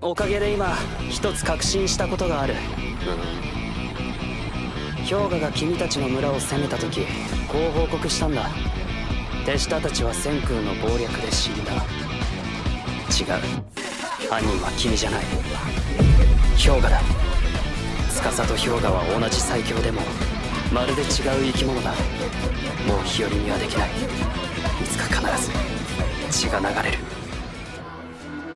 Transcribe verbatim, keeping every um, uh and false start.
おかげで今一つ確信したことがある。氷河が君たちの村を攻めた時こう報告したんだ。手下たちは千空の謀略で死んだ。違う、犯人は君じゃない、氷河だ。司と氷河は同じ最強でもまるで違う生き物だ。もう日和にはできない。いつか必ず血が流れる。